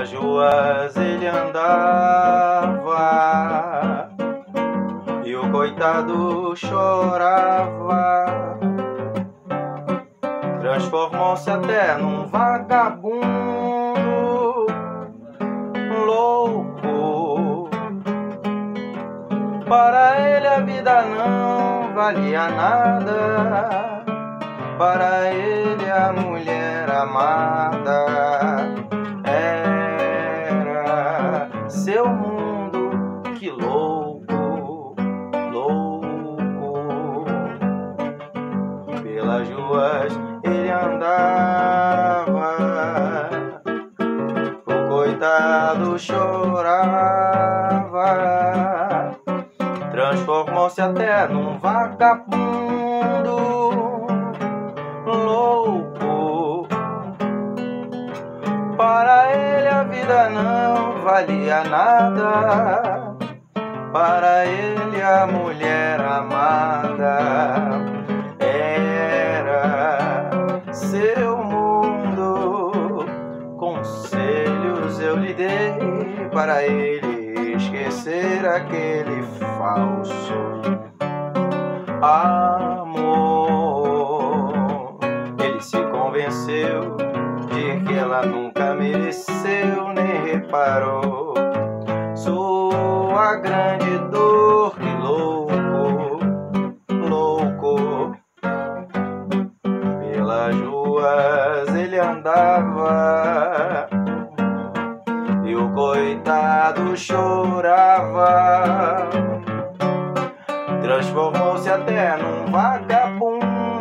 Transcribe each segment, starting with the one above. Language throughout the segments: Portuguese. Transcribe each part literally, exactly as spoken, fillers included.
Pelas ruas ele andava e o coitado chorava. Transformou-se até num vagabundo louco. Para ele a vida não valia nada, para ele a mulher amada era seu mundo. Que louco, louco. Pelas ruas ele andava, o coitado chorava. Transformou-se até num vagabundo louco. Para ele a vida não valia nada, para ele a mulher amada era seu mundo. Conselhos eu lhe dei para ele esquecer aquele falso amor. Ele se convenceu de que ela nunca mereceu, nem reparou sua grande dor. Que louco, louco. Pelas ruas ele andava e o coitado chorava. Transformou-se até num vagabundo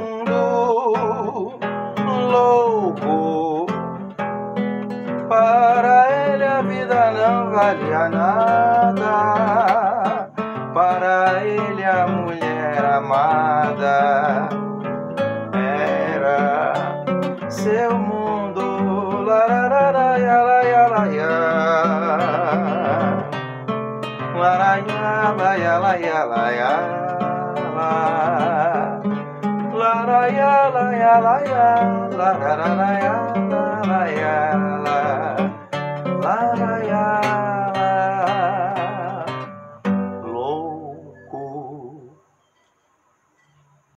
louco. Para ele a vida não valia nada, para ele a mulher amada era seu mundo. Larararaia, laia, laia. Laraya, laia, laia, laia. Laraya, laia, laia. Larararaia.